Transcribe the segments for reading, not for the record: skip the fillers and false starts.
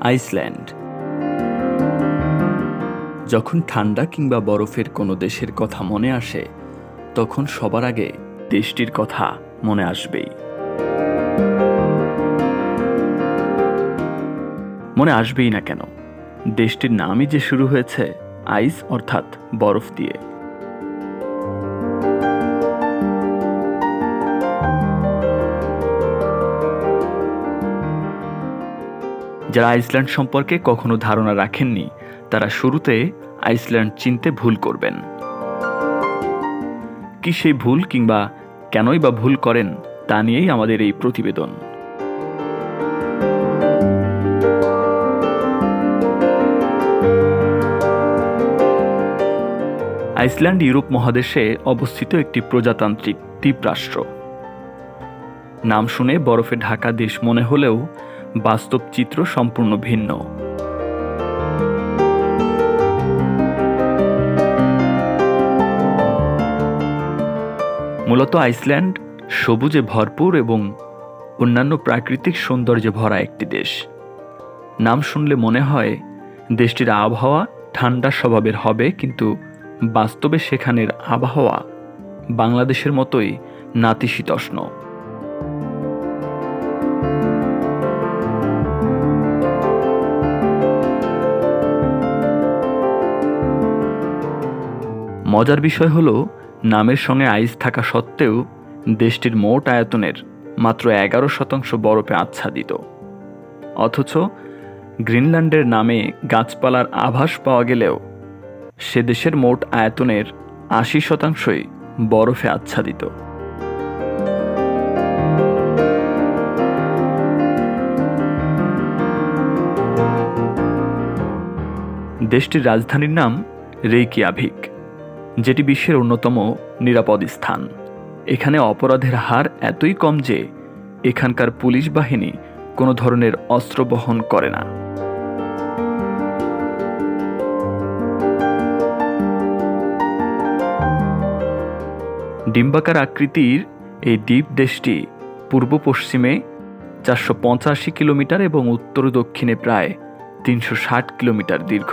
Iceland. যখন ঠান্ডা কিংবা বরফের কোনো দেশের কথা মনে আসে, তখন সবার আগে দেশটির কথা মনে আসবেই। মনে আসবেই না কেন, দেশটির নামই যে শুরু হয়েছে আইস অর্থাৎ বরফ দিয়ে। যারা আইসল্যান্ড সম্পর্কে কখনো ধারণা রাখেননি, তারা শুরুতে আইসল্যান্ড চিনতে ভুল করবেন। কি সেই ভুল কিংবা কেনই বা ভুল করেন, তা নিয়েই আমাদের এই প্রতিবেদন। আইসল্যান্ড ইউরোপ মহাদেশে অবস্থিত একটি প্রজাতান্ত্রিক দ্বীপরাষ্ট্র। নাম শুনে বরফে ঢাকা দেশ মনে হলেও বাস্তব চিত্র সম্পূর্ণ ভিন্ন। মূলত আইসল্যান্ড সবুজে ভরপুর এবং অন্যান্য প্রাকৃতিক সৌন্দর্যে ভরা একটি দেশ। নাম শুনলে মনে হয় দেশটির আবহাওয়া ঠান্ডা স্বভাবের হবে, কিন্তু বাস্তবে সেখানের আবহাওয়া বাংলাদেশের মতোই নাতিশীতোষ্ণ। মজার বিষয় হলো, নামের সঙ্গে আইস থাকা সত্ত্বেও দেশটির মোট আয়তনের মাত্র 11% বরফে আচ্ছাদিত। অথচ গ্রিনল্যান্ডের নামে গাছপালার আভাস পাওয়া গেলেও সে দেশের মোট আয়তনের 80%ই বরফে আচ্ছাদিত। দেশটির রাজধানীর নাম রেইকিয়াভিক, যেটি বিশ্বের অন্যতম নিরাপদ স্থান। এখানে অপরাধের হার এতই কম যে এখানকার পুলিশ বাহিনী কোনো ধরনের অস্ত্র বহন করে না। ডিম্বাকার আকৃতির এই দ্বীপ দেশটি পূর্ব পশ্চিমে 485 কিলোমিটার এবং উত্তর দক্ষিণে প্রায় 360 কিলোমিটার দীর্ঘ।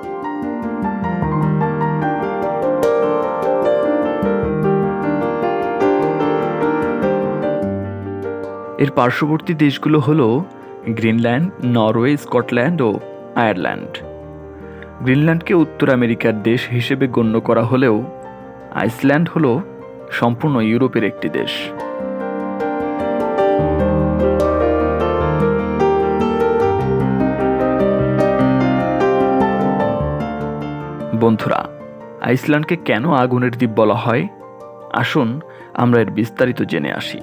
এর পার্শ্ববর্তী দেশগুলো হল গ্রিনল্যান্ড, নরওয়ে, স্কটল্যান্ড ও আয়ারল্যান্ড। গ্রিনল্যান্ডকে উত্তর আমেরিকার দেশ হিসেবে গণ্য করা হলেও আইসল্যান্ড হল সম্পূর্ণ ইউরোপের একটি দেশ। বন্ধুরা, আইসল্যান্ডকে কেন আগুনের দ্বীপ বলা হয়? আসুন আমরা এর বিস্তারিত জেনে আসি।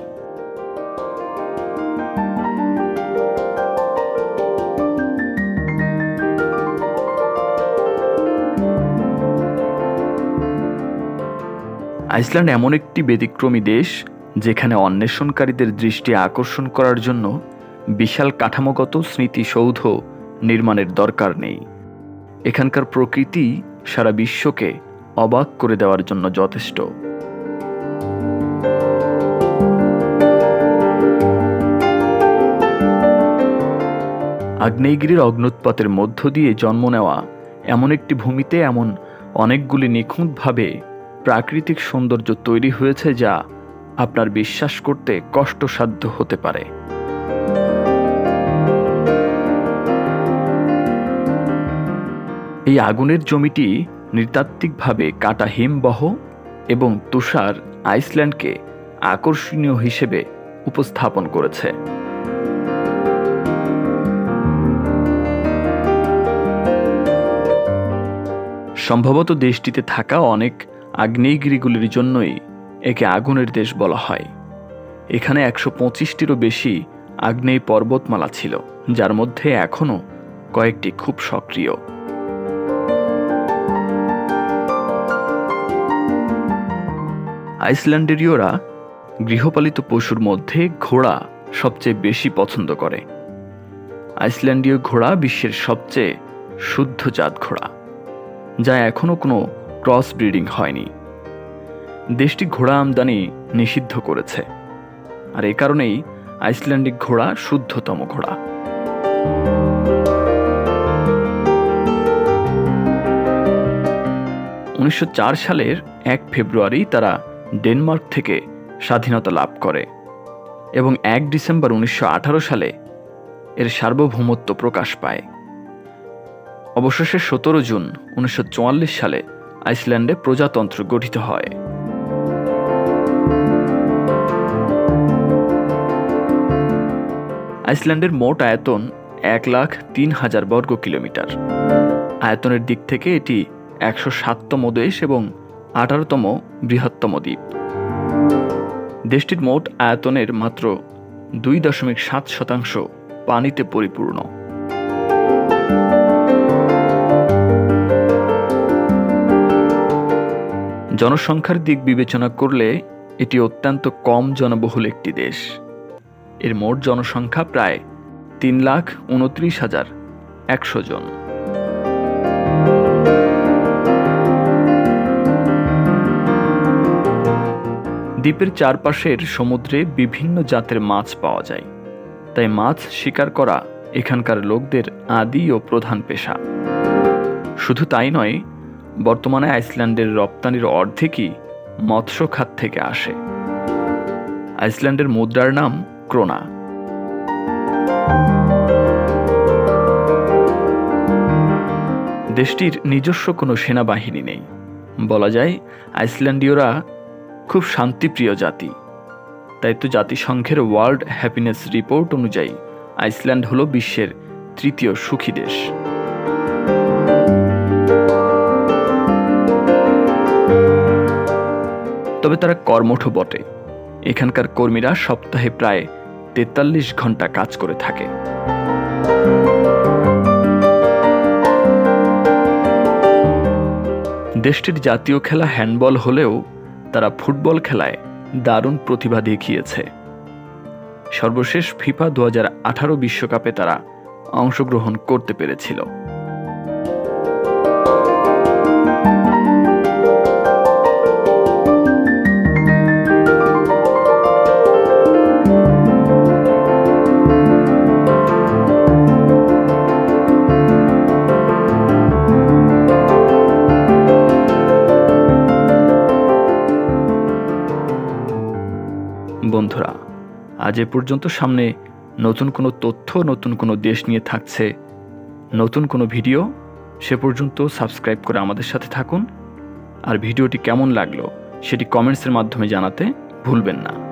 আইসল্যান্ড এমন একটি ব্যতিক্রমী দেশ যেখানে অন্বেষণকারীদের দৃষ্টি আকর্ষণ করার জন্য বিশাল কাঠামোগত স্মৃতিসৌধ নির্মাণের দরকার নেই। এখানকার প্রকৃতি সারা বিশ্বকে অবাক করে দেওয়ার জন্য যথেষ্ট। আগ্নেয়গিরির অগ্ন্যুৎপাতের মধ্য দিয়ে জন্ম নেওয়া এমন একটি ভূমিতে এমন অনেকগুলি নিখুঁতভাবে প্রাকৃতিক সৌন্দর্য তৈরি হয়েছে যা আপনার বিশ্বাস করতে কষ্টসাধ্য হতে পারে। এই আগুনের জমিটি নৃতাত্ত্বিকভাবে কাটা হিমবহ এবং তুষার আইসল্যান্ডকে আকর্ষণীয় হিসেবে উপস্থাপন করেছে। সম্ভবত দেশটিতে থাকা অনেক আগ্নেয়গিরিগুলির জন্যই একে আগুনের দেশ বলা হয়। এখানে 125টিরও বেশি আগ্নেয় পর্বতমালা ছিল, যার মধ্যে এখনও কয়েকটি খুব সক্রিয়। আইসল্যান্ডেরীয়রা গৃহপালিত পশুর মধ্যে ঘোড়া সবচেয়ে বেশি পছন্দ করে। আইসল্যান্ডীয় ঘোড়া বিশ্বের সবচেয়ে শুদ্ধ জাত ঘোড়া, যা এখনও কোনো ক্রস ব্রিডিং হয়নি। দেশটি ঘোড়া আমদানি নিষিদ্ধ করেছে, আর এ কারণেই আইসল্যান্ডিক ঘোড়া শুদ্ধতম ঘোড়া। 1904 সালের 1 ফেব্রুয়ারি তারা ডেনমার্ক থেকে স্বাধীনতা লাভ করে এবং 1 ডিসেম্বর 1918 সালে এর সার্বভৌমত্ব প্রকাশ পায়। অবশেষে 17 জুন 1944 সালে আইসল্যান্ডে প্রজাতন্ত্র গঠিত হয়। আইসল্যান্ডের মোট আয়তন 1,03,000 বর্গ কিলোমিটার। আয়তনের দিক থেকে এটি 107তম দেশ এবং 18তম বৃহত্তম দ্বীপ। দেশটির মোট আয়তনের মাত্র 2.7% পানিতে পরিপূর্ণ। জনসংখ্যার দিক বিবেচনা করলে এটি অত্যন্ত কম জনবহুল একটি দেশ। এর মোট জনসংখ্যা প্রায় 3,29,100 জন। দ্বীপের চারপাশের সমুদ্রে বিভিন্ন জাতের মাছ পাওয়া যায়, তাই মাছ শিকার করা এখানকার লোকদের আদি ও প্রধান পেশা। শুধু তাই নয়, বর্তমানে আইসল্যান্ডের রপ্তানির অর্ধেকই মৎস্য খাত থেকে আসে। আইসল্যান্ডের মুদ্রার নাম ক্রোনা। দেশটির নিজস্ব কোনো সেনাবাহিনী নেই। বলা যায় আইসল্যান্ডীয়রা খুব শান্তিপ্রিয় জাতি। তাই তো জাতিসংঘের ওয়ার্ল্ড হ্যাপিনেস রিপোর্ট অনুযায়ী আইসল্যান্ড হল বিশ্বের 3য় সুখী দেশ। তবে তারা কর্মঠ বটে। এখানকার কর্মীরা সপ্তাহে প্রায় 43 ঘন্টা কাজ করে থাকে। দেশটির জাতীয় খেলা হ্যান্ডবল হলেও তারা ফুটবল খেলায় দারুণ প্রতিভা দেখিয়েছে। সর্বশেষ ফিফা 2018 বিশ্বকাপে তারা অংশগ্রহণ করতে পেরেছিল। বন্ধুরা, আজ এ পর্যন্ত। সামনে নতুন কোনো তথ্য, নতুন কোনো দেশ নিয়ে থাকছে, নতুন কোনো ভিডিও। সে পর্যন্ত সাবস্ক্রাইব করে আমাদের সাথে থাকুন। আর ভিডিওটি কেমন লাগলো সেটি কমেন্টসের মাধ্যমে জানাতে ভুলবেন না।